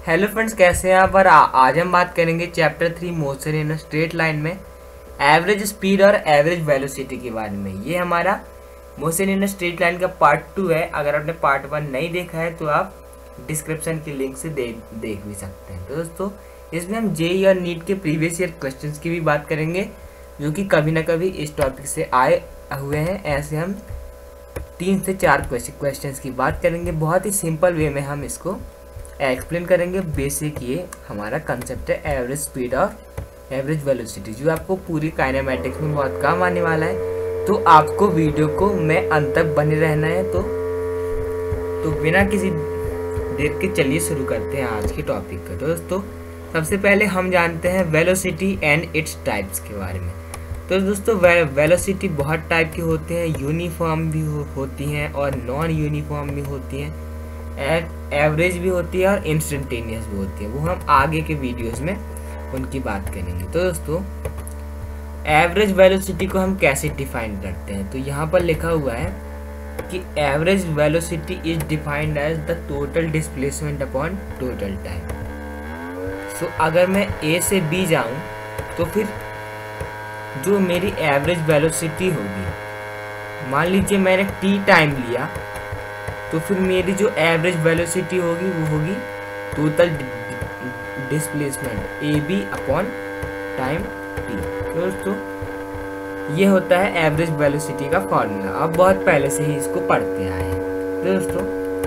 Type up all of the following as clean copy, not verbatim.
Hello friends, कैसे हैं आप। और आज हम बात करेंगे chapter 3 motion in straight line में एवरेज स्पीड और एवरेज वेलोसिटी के बारे में। ये हमारा मोशन इन स्ट्रेट लाइन का पार्ट 2 है। अगर आपने पार्ट 1 नहीं देखा है तो आप डिस्क्रिप्शन के लिंक से देख भी सकते हैं। तो दोस्तों, इसमें हम जेईई और नीट के प्रीवियस ईयर क्वेश्चंस की भी बात करेंगे जो कि कभी ना कभी इस टॉपिक से आए हुए हैं। ऐसे हम 3 से 4 क्वेश्चंस की बात करेंगे। बहुत ही सिंपल वे में हम इसको एक्सप्लेन करेंगे। बेसिक ये हमारा कंसेप्ट है एवरेज स्पीड और एवरेज वेलोसिटी, जो आपको पूरी काइनेमैटिक्स में बहुत काम आने वाला है। तो आपको वीडियो को में अंत तक बने रहना है। तो बिना किसी देर के चलिए शुरू करते हैं आज के टॉपिक का। तो दोस्तों, सबसे पहले हम जानते हैं वेलोसिटी एंड इट्स टाइप्स के बारे में। तो दोस्तों, वेलोसिटी बहुत टाइप की होते हैं। यूनिफॉर्म भी होती हैं और नॉन यूनिफॉर्म भी होती हैं, एवरेज भी होती है और इंस्टेंटेनियस भी होती है। वो हम आगे के वीडियोस में उनकी बात करेंगे। तो दोस्तों, एवरेज वेलोसिटी को हम कैसे डिफाइन करते हैं, तो यहाँ पर लिखा हुआ है कि average velocity is defined as the total displacement upon total time. So अगर मैं ए से बी जाऊँ तो फिर जो मेरी एवरेज वेलोसिटी होगी, मान लीजिए मैंने टी टाइम लिया, तो फिर मेरी जो एवरेज वेलोसिटी होगी वो होगी total displacement A B upon time T. तो दोस्तों, ये होता है एवरेज वेलोसिटी का फॉर्मूला। अब बहुत पहले से ही इसको पढ़ते आए हैं। तो दोस्तों,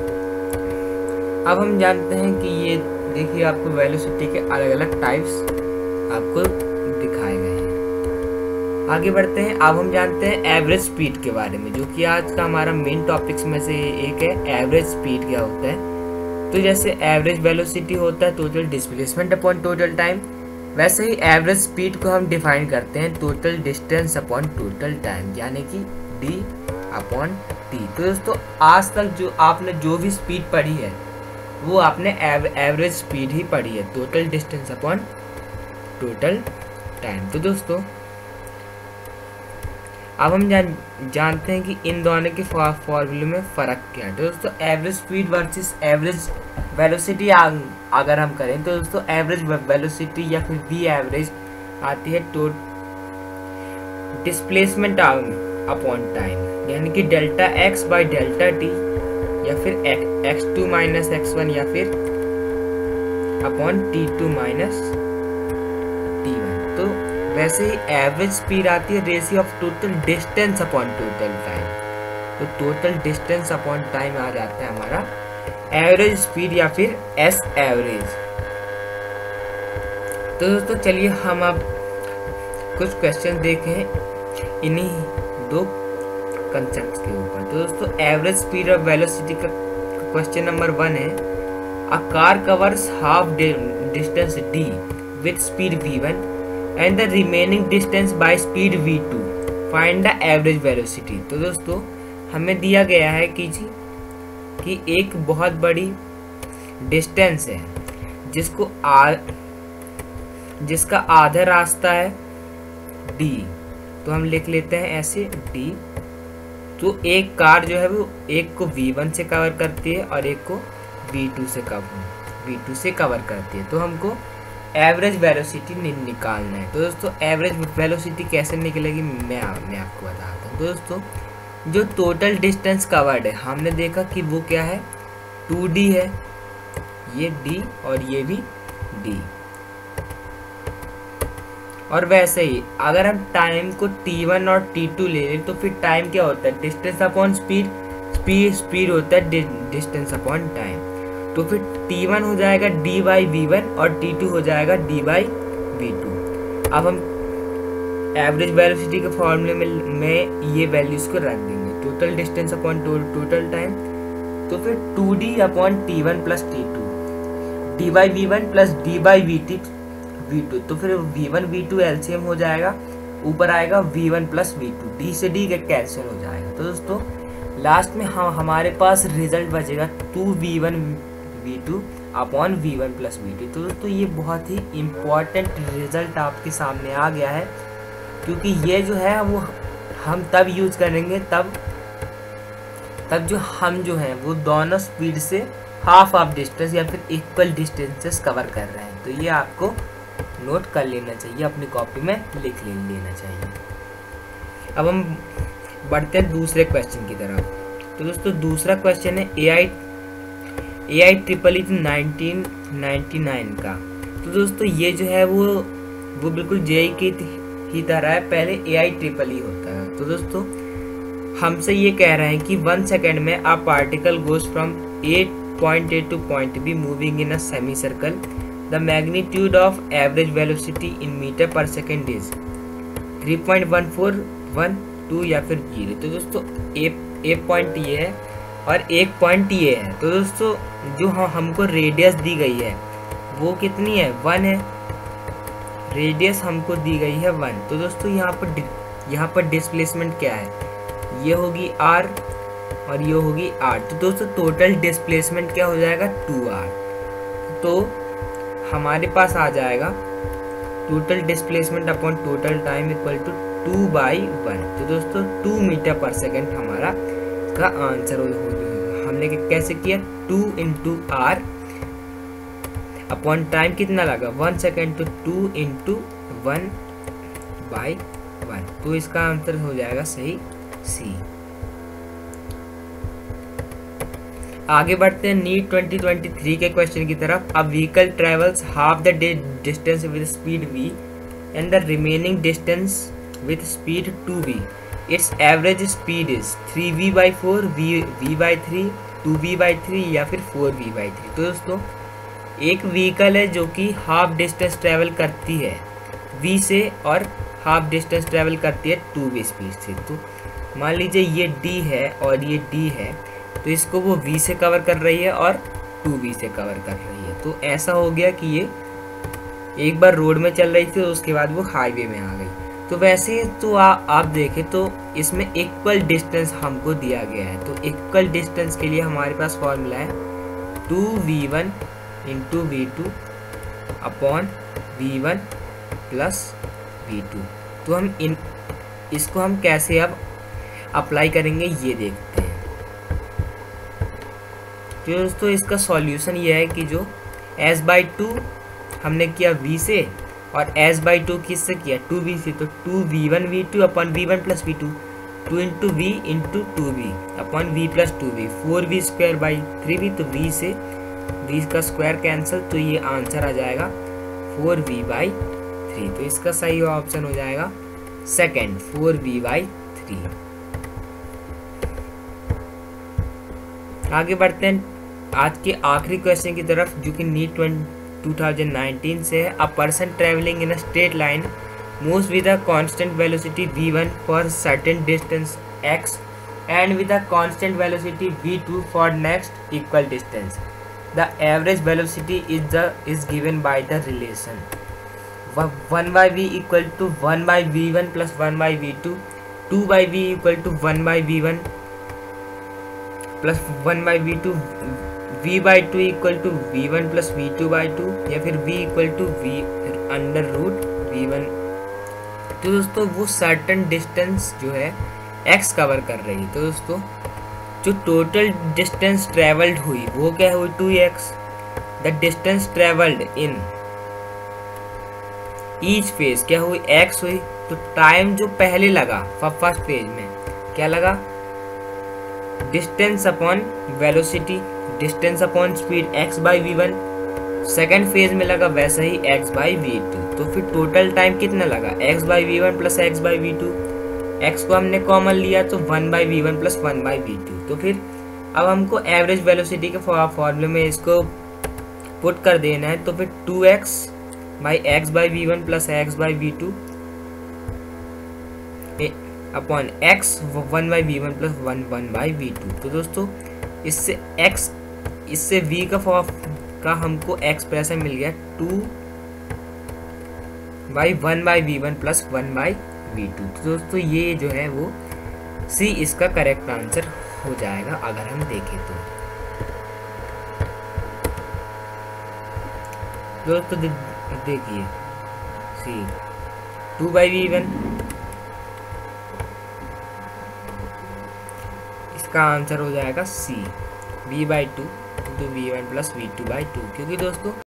अब हम जानते हैं कि ये देखिए आपको वेलोसिटी के अलग अलग टाइप्स आपको दिखाए गए हैं। आगे बढ़ते हैं। अब हम जानते हैं एवरेज स्पीड के बारे में, जो कि आज का हमारा मेन टॉपिक्स में से एक है। एवरेज स्पीड क्या होता है, तो जैसे एवरेज वेलोसिटी होता है total displacement upon total time, वैसे ही एवरेज स्पीड को हम डिफाइन करते हैं total distance upon total time, यानी कि डी अपॉन टी। तो दोस्तों, आज तक जो आपने जो भी स्पीड पढ़ी है वो आपने एवरेज स्पीड ही पढ़ी है, total distance upon total time. तो दोस्तों, अब हम जानते हैं कि इन दोनों के फॉर्मूले में फ़र्क क्या है। तो दोस्तों, average speed versus average velocity अगर हम करें तो दोस्तों, एवरेज वेलोसिटी या फिर वी एवरेज आती है तो डिस्प्लेसमेंट अपॉन टाइम, यानी कि delta X by delta T, या फिर x2 माइनस x1, या फिर अपॉन t2 माइनस t1। तो वैसे ही एवरेज स्पीड आती है ratio of total distance upon total time. तो टोटल डिस्टेंस अपॉन टाइम आ जाता है हमारा एवरेज स्पीड या फिर एस एवरेज। तो दोस्तों, चलिए हम अब कुछ क्वेश्चन देखें इन्हीं दो कंसेप्ट के ऊपर। तो दोस्तों, एवरेज स्पीड और वेलोसिटी का क्वेश्चन नंबर 1 है। A car covers half distance d with speed v1 and the remaining distance by speed v2, find the average velocity। तो दोस्तों, हमें दिया गया है कि एक बहुत बड़ी डिस्टेंस है जिसका आधा रास्ता है d, तो हम लिख लेते हैं ऐसे d। तो एक कार जो है वो एक को v1 से कवर करती है और एक को v2 से कवर करती है। तो हमको एवरेज वेलोसिटी निकालना है। तो दोस्तों, एवरेज वेलोसिटी कैसे निकलेगी मैं आपको बताता हूँ। दोस्तों, जो टोटल डिस्टेंस कवर्ड है हमने देखा कि वो क्या है, 2d है, ये d और ये भी d। और वैसे ही अगर हम टाइम को t1 और t2 ले लें तो फिर टाइम क्या होता है, डिस्टेंस अपॉन स्पीड होता है डिस्टेंस अपॉन टाइम। तो फिर t1 हो जाएगा d बाई v1 और t2 हो जाएगा d बाई v2। अब हम एवरेज वेलोसिटी के फॉर्मूले में ये वैल्यूज को रख देंगे, total distance upon total time. तो फिर 2d अपॉन t1 plus t2, d by v1 plus d by v2। तो फिर v1 v2 एलसीएम हो जाएगा, ऊपर आएगा v1 प्लस v2, d से d कैंसिल हो जाएगा। तो दोस्तों, लास्ट में हमारे पास रिजल्ट बचेगा 2v1 v2 upon v1 plus v2। तो दोस्तों, ये बहुत ही इम्पॉर्टेंट रिजल्ट आपके सामने आ गया है, क्योंकि ये जो है वो हम तब यूज करेंगे तब जो हम जो है वो दोनों स्पीड से हाफ ऑफ डिस्टेंस या फिर इक्वल डिस्टेंसेस कवर कर रहे हैं। तो ये आपको नोट कर लेना चाहिए, अपनी कॉपी में लिख लेना चाहिए। अब हम बढ़ते हैं दूसरे क्वेश्चन की तरफ। तो दोस्तों दूसरा क्वेश्चन है AI ट्रिपल 1999 का। तो दोस्तों ये जो है वो बिल्कुल JEE की ही तरह है, पहले AI ट्रिपल ही होता है। तो दोस्तों हमसे ये कह रहे हैं कि 1 सेकेंड में a particle goes from point A to point B moving in a semi circle, the magnitude of average velocity in metre per second is 3.1412 या फिर 0। तो दोस्तों ए पॉइंट ये है और एक पॉइंट ये है। तो दोस्तों जो हमको रेडियस दी गई है वो कितनी है, 1 है। रेडियस हमको दी गई है 1। तो दोस्तों यहाँ पर डिस्प्लेसमेंट क्या है, ये होगी r और ये होगी r। तो दोस्तों टोटल डिस्प्लेसमेंट क्या हो जाएगा, 2r। तो हमारे पास आ जाएगा total displacement upon total time equal to 2/1। तो दोस्तों 2 मीटर पर सेकेंड हमारा का आंसर हो जाएगा। हमने कैसे किया, 2 × r अपॉन टाइम कितना लगा 1 सेकेंड, तो 2 × 1/1। तो इसका आंसर हो जाएगा सही C। आगे बढ़ते हैं नीट 2023 के क्वेश्चन की तरफ। A vehicle travels half the distance with speed v and the remaining distance with speed 2v। Its average speed is 3v/4, v/3, 2v/3 या फिर 4v/3। तो दोस्तों एक व्हीकल है जो कि हाफ डिस्टेंस ट्रेवल करती है v से और हाफ डिस्टेंस ट्रेवल करती है 2v स्पीड से। तो मान लीजिए ये D है और ये D है, तो इसको वो v से कवर कर रही है और 2v से कवर कर रही है। तो ऐसा हो गया कि ये एक बार रोड में चल रही थी तो उसके बाद वो हाईवे में आ गई। तो वैसे तो आप देखें तो इसमें इक्वल डिस्टेंस हमको दिया गया है। तो इक्वल डिस्टेंस के लिए हमारे पास फॉर्मूला है 2v1 × v2 upon v1 plus v2। तो हम इसको हम कैसे अब अप्लाई करेंगे ये देखते हैं। तो दोस्तों इसका सॉल्यूशन ये है कि जो s/2 हमने किया v से और s/2 किससे किया 2v से, तो 2v1 v2 upon v1 plus v2, 2 × v × 2v upon v plus 2v, 4v² 3v। तो v से v का स्क्वायर कैंसिल, तो ये आंसर आ जाएगा 4v/3। तो इसका सही ऑप्शन हो जाएगा सेकेंड 4v/3। आगे बढ़ते हैं आज के आखिरी क्वेश्चन की तरफ जो कि नीट 2019 से है। A person travelling in a straight line moves with a constant velocity v1 for certain distance x and with a constant velocity v2 for next equal distance. The average velocity is given by the relation 1/v equal to 1/v1 plus 1/v2, 2/v equal to 1/v1 plus 1/v2, v/2 equal to v1 plus v2/2 या फिर v equal to v √v1। तो दोस्तों वो certain distance जो है x cover कर रही है। तो दोस्तों जो टोटल डिस्टेंस ट्रेवल्ड हुई वो क्या हुई 2x। The distance travelled in each phase क्या हुई x हुई। तो टाइम जो पहले लगा फर्स्ट फेज में क्या लगा distance upon velocity, distance upon speed x/v1। Second phase में लगा वैसा ही x/v2। तो फिर टोटल टाइम कितना लगा x/v1 प्लस x/v2। x को हमने कॉमन लिया तो 1/v1 प्लस 1/v2। तो फिर अब हमको एवरेज वेलोसिटी के फॉर्मूले में इसको पुट कर देना है। तो फिर 2x/x/v1 plus x/v2 upon x 1/v1 plus 1/v2। तो दोस्तों इससे v का हमको एक्सप्रेशन मिल गया 2/1/v1 प्लस 1/v2। तो दोस्तों ये जो है वो C इसका करेक्ट आंसर हो जाएगा अगर हम देखें तो। दोस्तों देखिए C 2/v1 इसका आंसर हो जाएगा C, v/2 equal to V1 plus V2 by 2, क्योंकि दोस्तों